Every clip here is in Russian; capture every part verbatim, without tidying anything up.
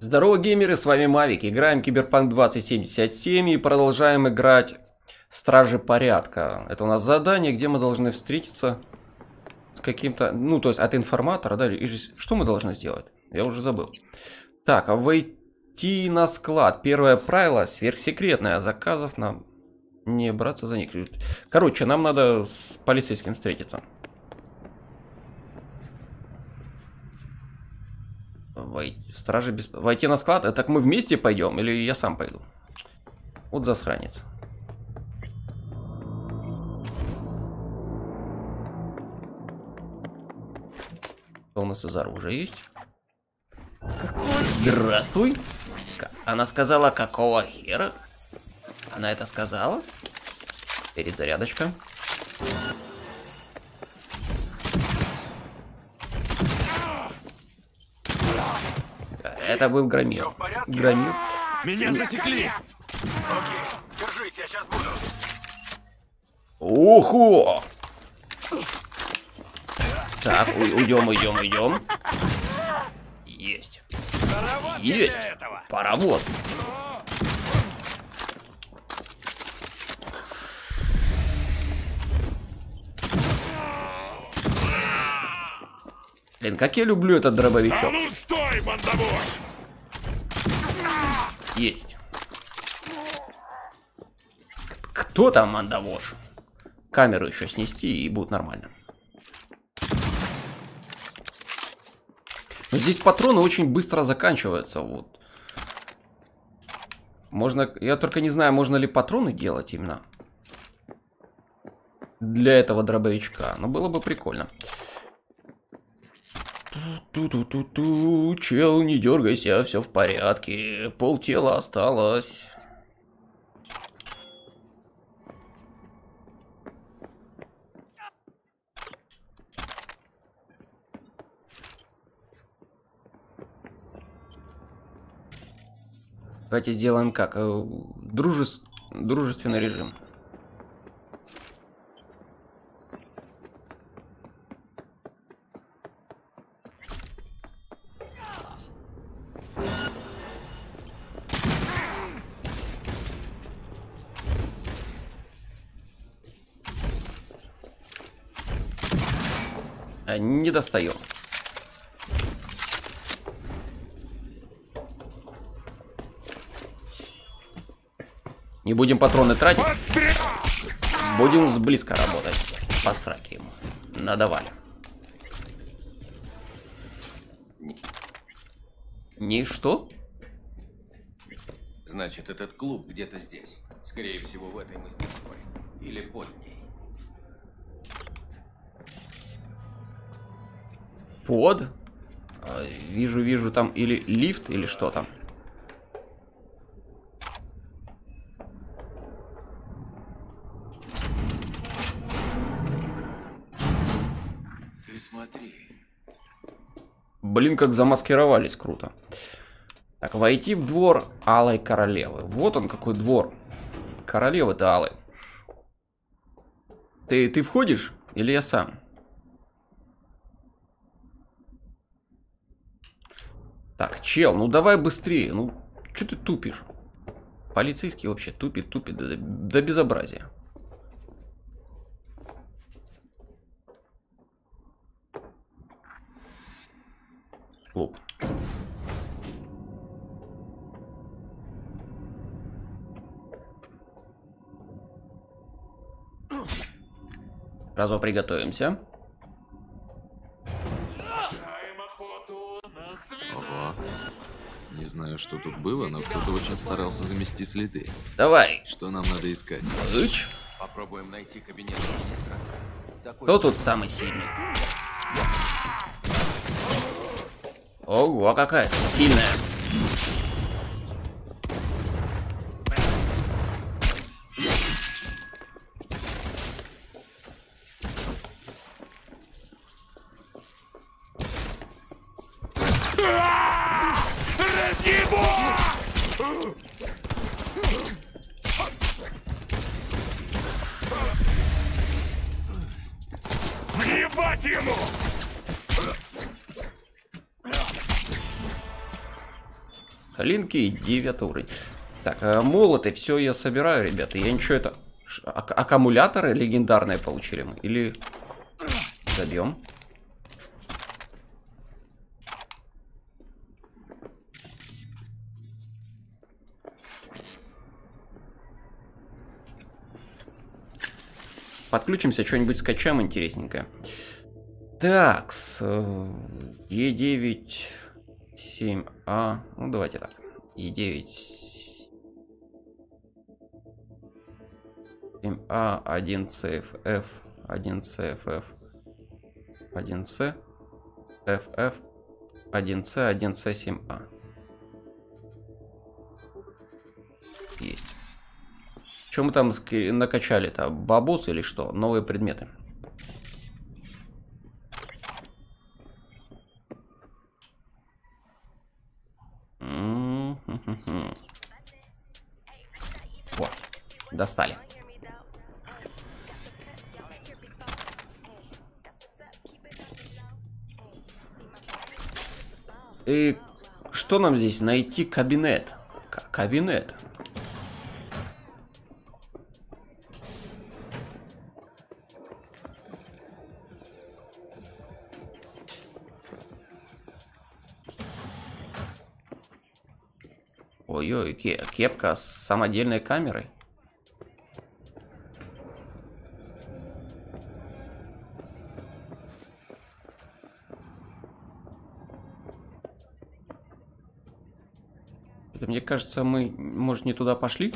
Здорово, геймеры, с вами Мавик. Играем Киберпанк двадцать семьдесят семь и продолжаем играть Стражи Порядка. Это у нас задание, где мы должны встретиться с каким-то... Ну, то есть от информатора, да? Или что мы должны сделать? Я уже забыл. Так, а войти на склад. Первое правило сверхсекретное. Заказов нам не браться за них. Короче, нам надо с полицейским встретиться. Войти, стражи без... Войти на склад? Так мы вместе пойдем или я сам пойду? Вот засранец. Что у нас из оружия есть? Какой? Здравствуй. Она сказала, какого хера? Она это сказала? Перезарядочка. Это был Громил. Громил. Меня засекли! Окей, держись, я сейчас буду. Уху! Так, уйдем, уйдем, уйдем. Есть. Есть. Паровоз. Блин, как я люблю этот дробовичок. А ну стой, бандовоз! Есть. Кто там мандавош? Камеру еще снести и будет нормально. Но здесь патроны очень быстро заканчиваются. Вот. Можно. Я только не знаю, можно ли патроны делать именно для этого дробовичка. Но было бы прикольно. Ту-ту-ту-ту, чел, не дергайся, все в порядке. Пол тела осталось. Давайте сделаем как? Друже... Дружественный режим. Не достаю. Не будем патроны тратить. Будем с близко работать. По сраке ему. Надавали. Не что? Значит, этот клуб где-то здесь. Скорее всего, в этой мастерской. Или под ней. Под? Вижу, вижу там или лифт, или что там. Ты смотри. Блин, как замаскировались, круто. Так, войти в двор Алой Королевы. Вот он какой двор. Королевы-то Алой. Ты, ты входишь? Или я сам? Так, чел, ну давай быстрее. Ну, что ты тупишь? Полицейский вообще тупит, тупит до, до безобразия. Клуб. Сразу приготовимся. Ого. Не знаю, что тут было, но кто-то очень старался замести следы. Давай. Что нам надо искать? Ыч. Попробуем найти кабинет администратора. Такой... Кто тут самый сильный? Ого, какая сильная. Въебать ему! Линки, девятый уровень. Так, а молоты, все я собираю, ребята. Я ничего это... А аккумуляторы легендарные получили мы? Или... Забьем. Подключимся, что-нибудь скачаем интересненькое. Так, с Е девять семь А. Ну, давайте так. Е девять семь А, один С Ф Ф, один С Ф Ф, один С Ф Ф, один С, один С семь А. Есть. Что мы там накачали-то? Бабус или что? Новые предметы. Вот. Достали. И что нам здесь? Найти кабинет. К кабинет. Ой-ой, кепка с самодельной камерой. Это, мне кажется, мы, может, не туда пошли?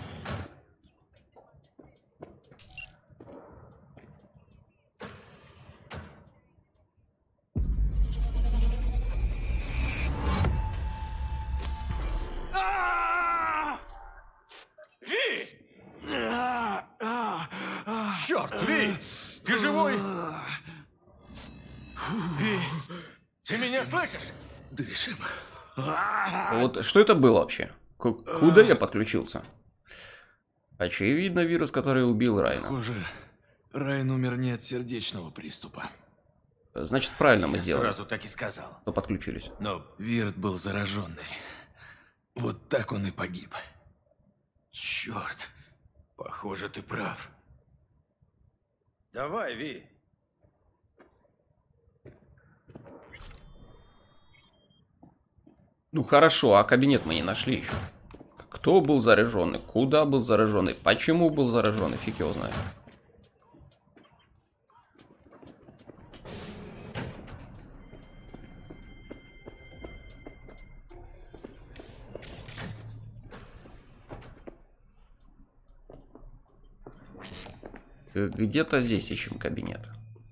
Черт, Ви! Ты живой? Ви, ты меня слышишь? Дышим. Вот что это было вообще? К куда я подключился? Очевидно, вирус, который убил Райана. Похоже, Райан умер не от сердечного приступа. Значит, правильно мы Я сделали. сразу так и сказал. То подключились. Но Вирт был зараженный. Вот так он и погиб. черт, похоже, ты прав. Давай, Ви. Ну хорошо, а кабинет мы не нашли еще. Кто был зараженный? Куда был зараженный? Почему был зараженный? Фиг его знает. Где-то здесь ищем кабинет.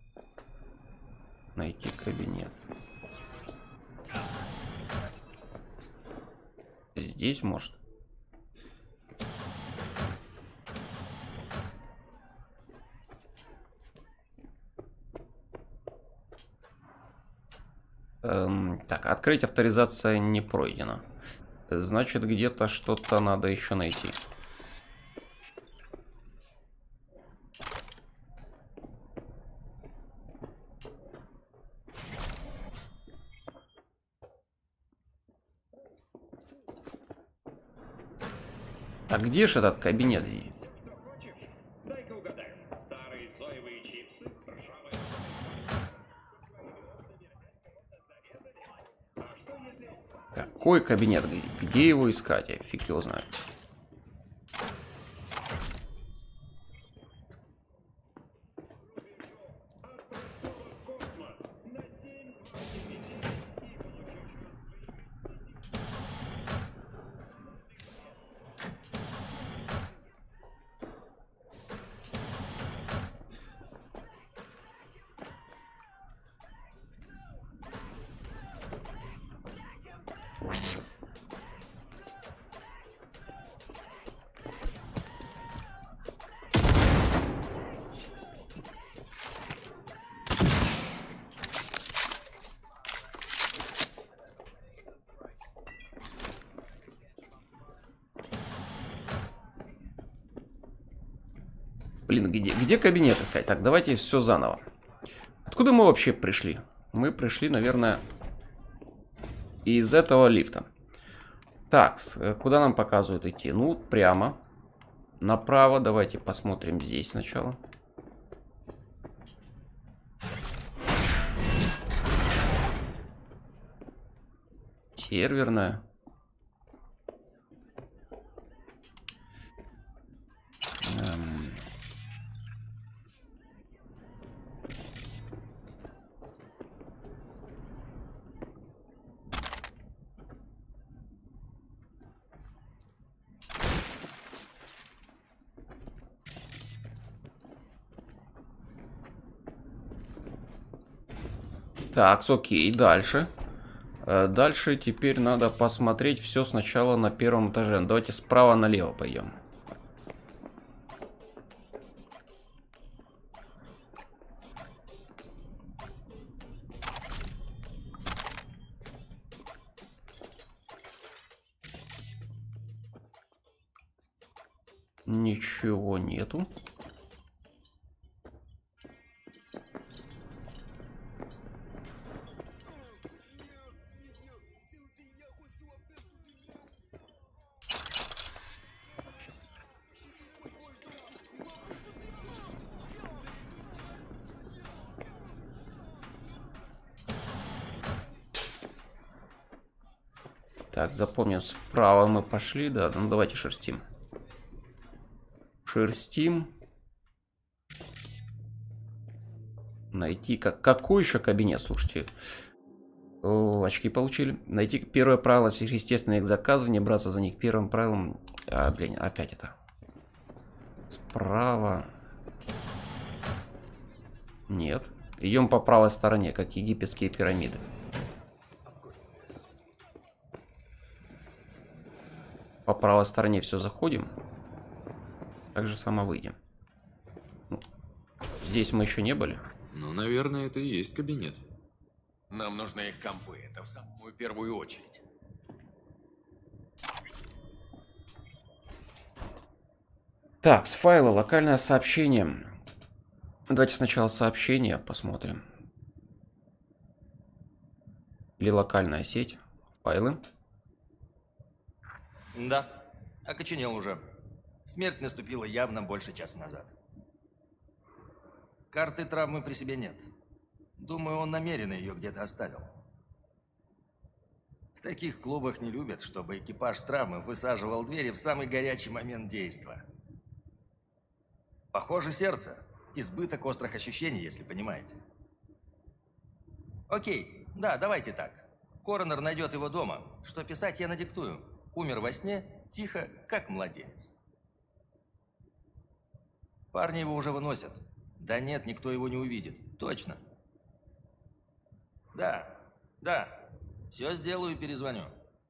Найти кабинет. Здесь, может. Эм, так, открыть авторизация не пройдена. Значит, где-то что-то надо еще найти. А где же этот кабинет? Дай-ка угадаю. Старые соевые чипсы, ржавые... Какой кабинет? Где его искать? Я фиг его знает. Блин, где, где кабинет искать? Так, давайте все заново. Откуда мы вообще пришли? Мы пришли, наверное, из этого лифта. Так, куда нам показывают идти? Ну, прямо. Направо. Давайте посмотрим здесь сначала. Серверная. Эм. Так, окей, дальше. Дальше теперь надо посмотреть все сначала на первом этаже. Давайте справа налево пойдем. Ничего нету. Так, запомним, справа мы пошли, да, ну давайте шерстим. Шерстим. Найти, как, какой еще кабинет, слушайте. О, очки получили. Найти первое правило сверхъестественных заказов, не браться за них первым правилом. А, блин, опять это. Справа. Нет. Идем по правой стороне, как египетские пирамиды. По правой стороне все заходим. Так же само выйдем. Ну, здесь мы еще не были. Ну, наверное, это и есть кабинет. Нам нужны их компы, это в самую первую очередь. Так, с файла локальное сообщение. Давайте сначала сообщение посмотрим. Или локальная сеть. Файлы. Да, окоченел уже. Смерть наступила явно больше часа назад. Карты травмы при себе нет. Думаю, он намеренно ее где-то оставил. В таких клубах не любят, чтобы экипаж травмы высаживал двери в самый горячий момент действа. Похоже, сердце. Избыток острых ощущений, если понимаете. Окей, да, давайте так. Коронер найдет его дома. Что писать, я надиктую. Умер во сне, тихо, как младенец. Парни его уже выносят. Да нет, никто его не увидит. Точно. Да, да. Все сделаю и перезвоню.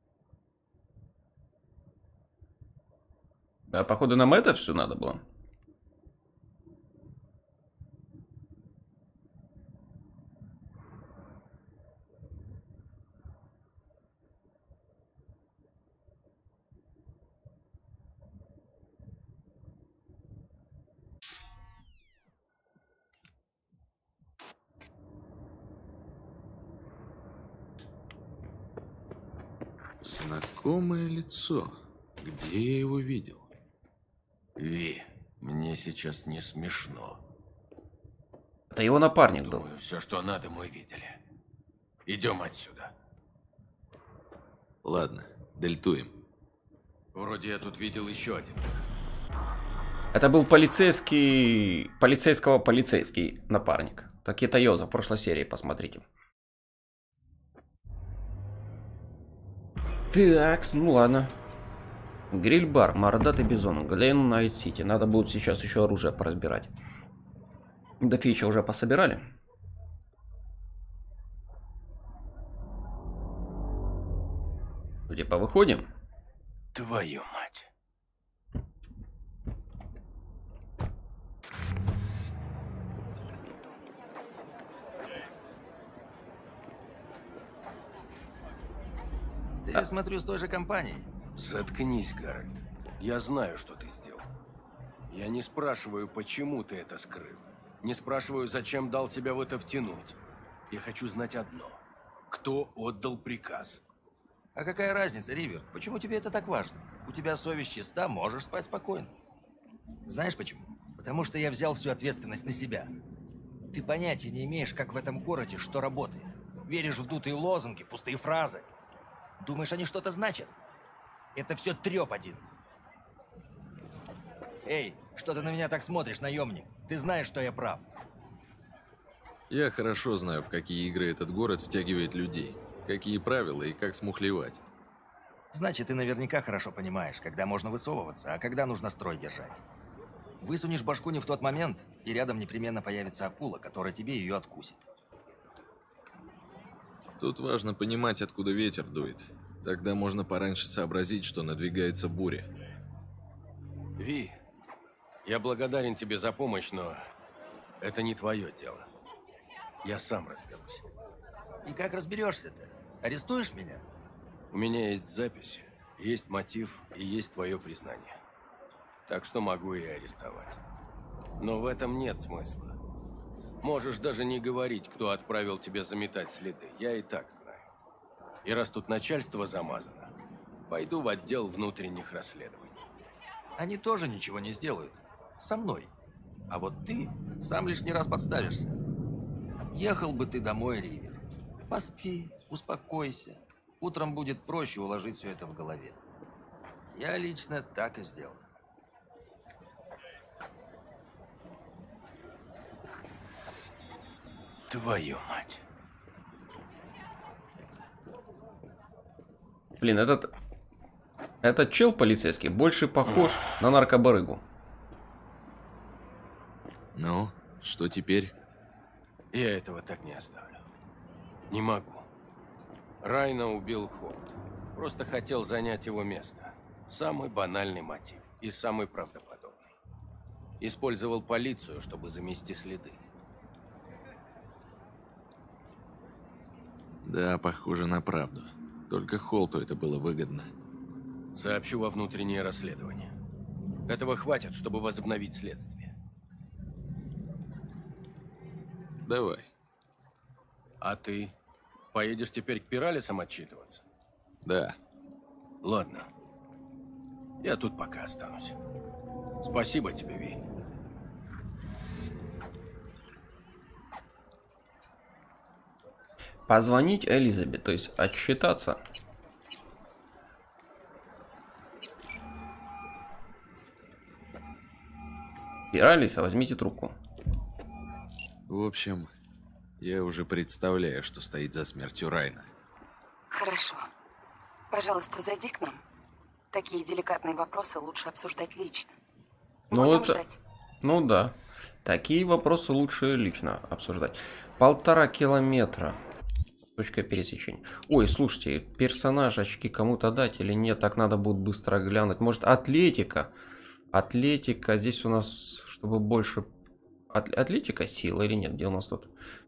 А походу нам это все надо было. Знакомое лицо. Где я его видел? Ви, мне сейчас не смешно. Это его напарник был. Думаю, все, что надо, мы видели. Идем отсюда. Ладно, дельтуем. Вроде я тут видел еще один. Это был полицейский... Полицейского полицейский напарник. Так это Йоза в прошлой серии, посмотрите. Так, ну ладно. Гриль-бар, мордатый бизон, Глен Найт-Сити. Надо будет сейчас еще оружие поразбирать. До фича уже пособирали. Типа выходим. Твою мать. Ты, я смотрю, с той же компанией. Заткнись, Гарольд. Я знаю, что ты сделал. Я не спрашиваю, почему ты это скрыл. Не спрашиваю, зачем дал себя в это втянуть. Я хочу знать одно. Кто отдал приказ? А какая разница, Ривер? Почему тебе это так важно? У тебя совесть чиста, можешь спать спокойно. Знаешь почему? Потому что я взял всю ответственность на себя. Ты понятия не имеешь, как в этом городе что работает. Веришь в дутые лозунги, пустые фразы. Думаешь, они что-то значат? Это все треп один. Эй, что ты на меня так смотришь, наемник? Ты знаешь, что я прав. Я хорошо знаю, в какие игры этот город втягивает людей. Какие правила и как смухлевать. Значит, ты наверняка хорошо понимаешь, когда можно высовываться, а когда нужно строй держать. Высунешь башку не в тот момент, и рядом непременно появится акула, которая тебе ее откусит. Тут важно понимать, откуда ветер дует. Тогда можно пораньше сообразить, что надвигается буря. Ви, я благодарен тебе за помощь, но это не твое дело. Я сам разберусь. И как разберешься-то? Арестуешь меня? У меня есть запись, есть мотив и есть твое признание. Так что могу и арестовать. Но в этом нет смысла. Можешь даже не говорить, кто отправил тебя заметать следы. Я и так знаю. И раз тут начальство замазано, пойду в отдел внутренних расследований. Они тоже ничего не сделают. Со мной. А вот ты сам лишний раз подставишься. Ехал бы ты домой, Ривер. Поспи, успокойся. Утром будет проще уложить все это в голове. Я лично так и сделаю. Твою мать. Блин, этот... Этот чел полицейский больше похож на наркобарыгу. Ну, что теперь? Я этого так не оставлю. Не могу. Райна убил Холт. Просто хотел занять его место. Самый банальный мотив и самый правдоподобный. Использовал полицию, чтобы замести следы. Да, похоже на правду. Только Холту это было выгодно. Сообщу во внутреннее расследование. Этого хватит, чтобы возобновить следствие. Давай. А ты поедешь теперь к Пиралисам отчитываться? Да. Ладно. Я тут пока останусь. Спасибо тебе, Ви. Позвонить Элизабет, то есть отчитаться. Пиралиса, возьмите трубку. В общем, я уже представляю, что стоит за смертью Райна. Хорошо. Пожалуйста, зайди к нам. Такие деликатные вопросы лучше обсуждать лично. Ну, Будем это... ждать. Ну да. Такие вопросы лучше лично обсуждать. Полтора километра. Точка пересечения. Ой, слушайте, персонаж очки кому-то дать или нет? Так надо будет быстро глянуть. Может, атлетика? Атлетика. Здесь у нас, чтобы больше... От... Атлетика сила или нет? Где у нас тут?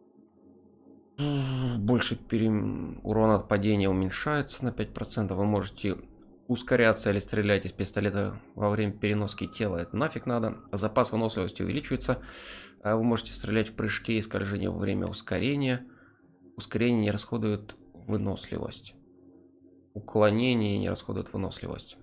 Больше пере... урона от падения уменьшается на пять процентов. Вы можете ускоряться или стрелять из пистолета во время переноски тела. Это нафиг надо. Запас выносливости увеличивается. Вы можете стрелять в прыжке и скольжении во время ускорения. Ускорение не расходует выносливость. Уклонение не расходует выносливость.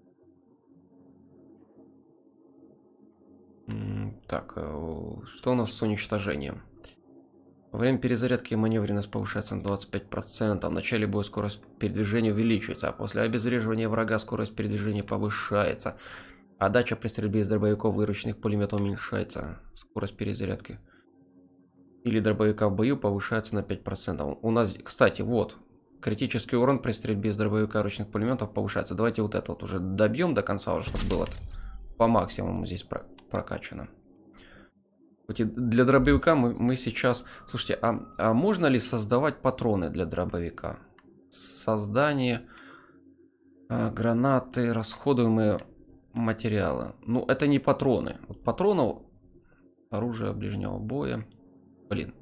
Так, что у нас с уничтожением? Во время перезарядки маневренность повышается на двадцать пять процентов. В начале боя скорость передвижения увеличивается, а после обезвреживания врага скорость передвижения повышается. Отдача при стрельбе из дробовиков и ручных пулеметов уменьшается. Скорость перезарядки или дробовика в бою повышается на пять процентов. У нас, кстати, вот, критический урон при стрельбе из дробовика и ручных пулеметов повышается. Давайте вот это вот уже добьем до конца, чтобы было по максимуму здесь прокачано. Для дробовика мы, мы сейчас... Слушайте, а, а можно ли создавать патроны для дробовика? Создание а, гранаты, расходуемые материалы. Ну, это не патроны. Вот патронов, оружие ближнего боя. Блин.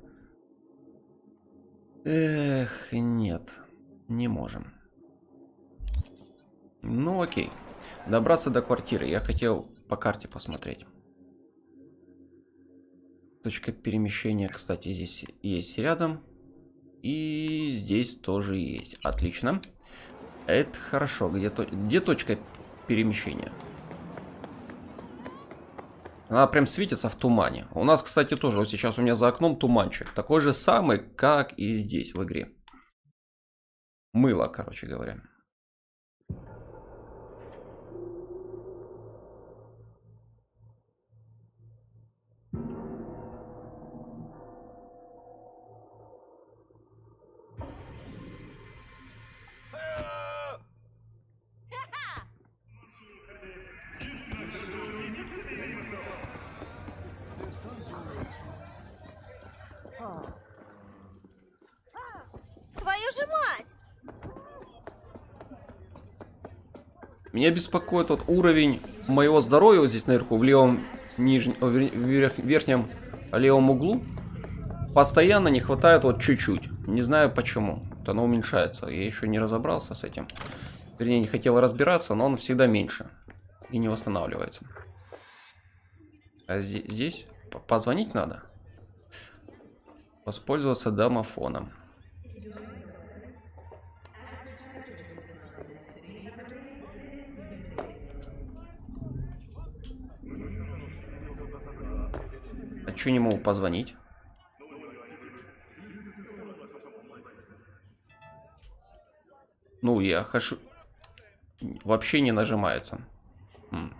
Эх, нет. Не можем. Ну, окей. Добраться до квартиры. Я хотел по карте посмотреть. Точка перемещения, кстати, здесь есть рядом. И здесь тоже есть. Отлично. Это хорошо. Где, то... Где точка перемещения? Она прям светится в тумане. У нас, кстати, тоже вот сейчас у меня за окном туманчик. Такой же самый, как и здесь в игре. Мыло, короче говоря. Твою же мать! Меня беспокоит вот уровень моего здоровья вот здесь наверху, в левом нижнем, верх, верхнем левом углу. Постоянно не хватает вот чуть-чуть. Не знаю почему. Вот оно уменьшается. Я еще не разобрался с этим. Вернее, не хотел разбираться, но он всегда меньше. И не восстанавливается. А здесь, здесь позвонить надо. Воспользоваться домофоном. А чё не могу позвонить? Ну, я хочу... Вообще не нажимается. М.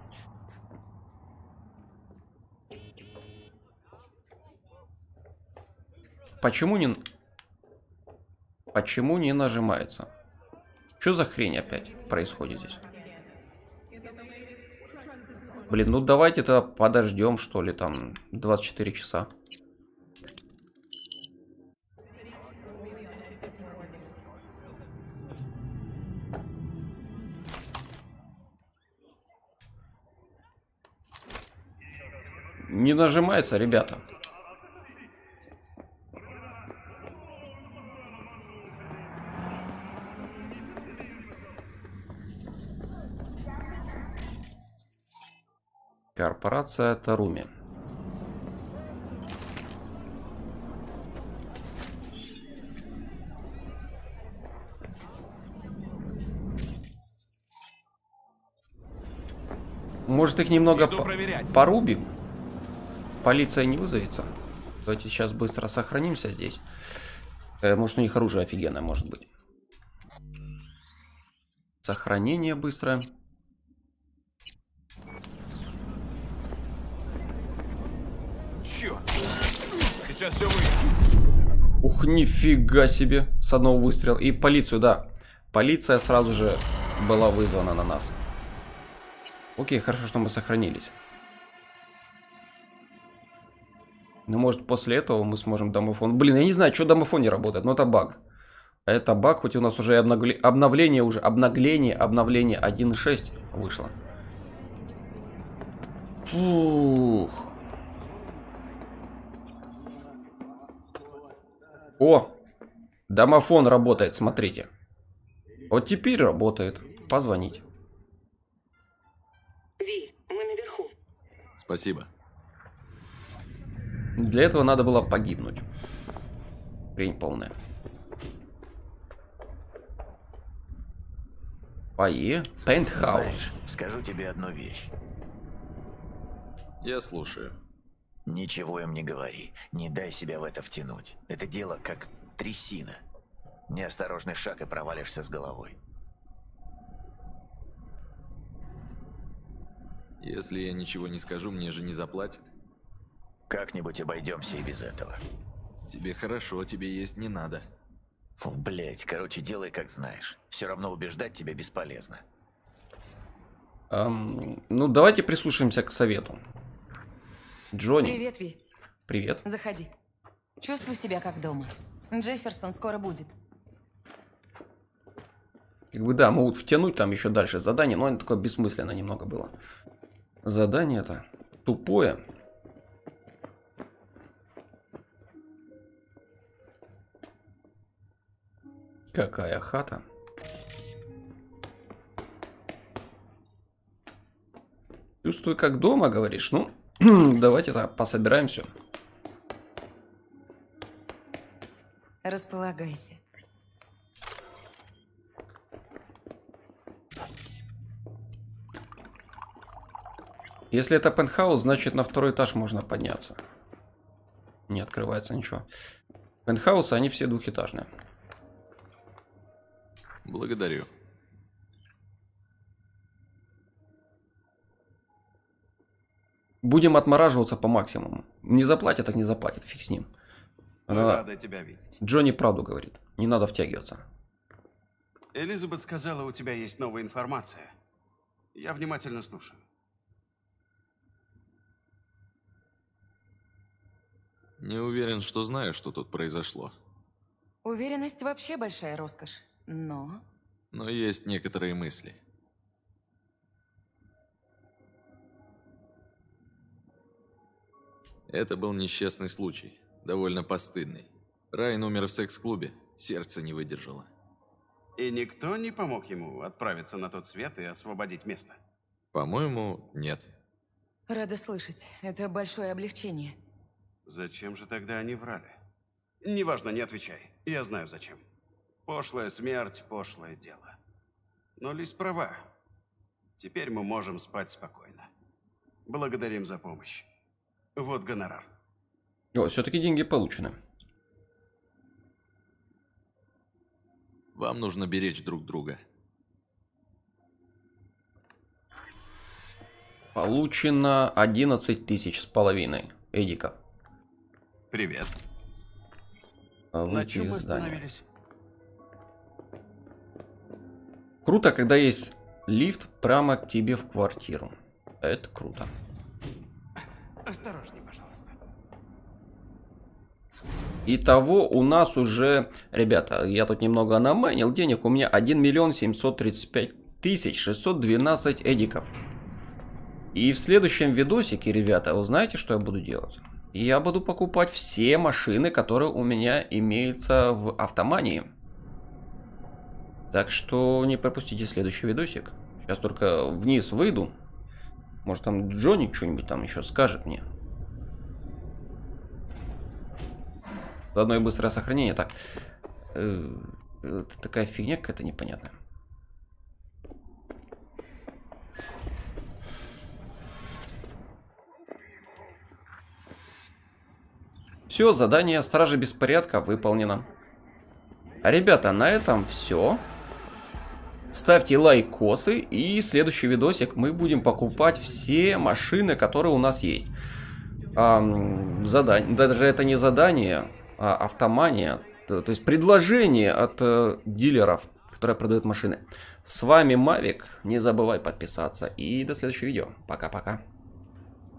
Почему не... Почему не нажимается? Что за хрень опять происходит здесь? Блин, ну давайте-то подождем, что ли, там двадцать четыре часа. Не нажимается, ребята. Корпорация Таруми. Может, их немного по порубим? Полиция не вызовется. Давайте сейчас быстро сохранимся здесь. Э, может, у них оружие офигенное, может быть. Сохранение быстрое. Черт! Сейчас все выйдет. Ух, нифига себе. С одного выстрела. И полицию, да. Полиция сразу же была вызвана на нас. Окей, хорошо, что мы сохранились. Ну, может, после этого мы сможем домофон... Блин, я не знаю, что домофон не работает, но это баг. Это баг, хоть у нас уже обновле... обновление, уже обновление, обновление один шесть вышло. Фух. О, домофон работает, смотрите. Вот теперь работает. Позвонить. Ви, мы наверху. Спасибо. Для этого надо было погибнуть. Хрень полная. Пое. Пентхаус. Знаешь, скажу тебе одну вещь. Я слушаю. Ничего им не говори. Не дай себя в это втянуть. Это дело как трясина. Неосторожный шаг и провалишься с головой. Если я ничего не скажу, мне же не заплатят. Как-нибудь обойдемся и без этого. Тебе хорошо, тебе есть не надо. Фу, блять, короче, делай как знаешь. Все равно убеждать тебя бесполезно. Эм, ну, давайте прислушаемся к совету. Джонни. Привет, Ви. Привет. Заходи. Чувствуй себя как дома. Джефферсон скоро будет. Как бы да, могут втянуть там еще дальше задание, но оно такое бессмысленно немного было. Задание это тупое. Какая хата? Чувствую, как дома, говоришь? Ну, давайте-то пособираем все. Располагайся. Если это пентхаус, значит на второй этаж можно подняться. Не открывается ничего. Пентхаусы, они все двухэтажные. Благодарю. Будем отмораживаться по максимуму. Не заплатят, так не заплатят. Фиг с ним. Она... Рада тебя видеть. Джонни правду говорит. Не надо втягиваться. Элизабет сказала, у тебя есть новая информация. Я внимательно слушаю. Не уверен, что знаю, что тут произошло. Уверенность вообще большая роскошь. Но... Но есть некоторые мысли. Это был несчастный случай. Довольно постыдный. Райан умер в секс-клубе. Сердце не выдержало. И никто не помог ему отправиться на тот свет и освободить место? По-моему, нет. Рада слышать. Это большое облегчение. Зачем же тогда они врали? Неважно, не отвечай. Я знаю зачем. Пошлая смерть, пошлое дело. Но Лиз права. Теперь мы можем спать спокойно. Благодарим за помощь. Вот гонорар. О, все-таки деньги получены. Вам нужно беречь друг друга. Получено одиннадцать тысяч с половиной эдиков. Привет. Выйти На чем из мы здания. остановились? Круто, когда есть лифт прямо к тебе в квартиру. Это круто. Осторожней, пожалуйста. Итого у нас уже, ребята, я тут немного наманил денег, у меня один миллион семьсот тридцать пять тысяч шестьсот двенадцать эдиков. И в следующем видосике, ребята, вы знаете, что я буду делать? Я буду покупать все машины, которые у меня имеются в автомании. Так что не пропустите следующий видосик. Сейчас только вниз выйду. Может там Джонни что-нибудь там еще скажет мне. Заодно и быстрое сохранение. Так. Э, это такая фигня какая-то непонятная. Все, задание Стражи Беспорядка выполнено. А, ребята, на этом все. Ставьте лайкосы, и следующий видосик мы будем покупать все машины, которые у нас есть. А, задание, даже это не задание, а автомания, то, то есть предложение от э, дилеров, которые продают машины. С вами Мавик, не забывай подписаться, и до следующего видео. Пока-пока.